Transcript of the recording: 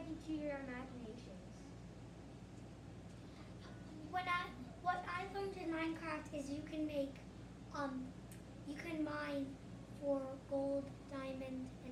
into your imaginations? What I learned in Minecraft is you can mine for gold, diamond,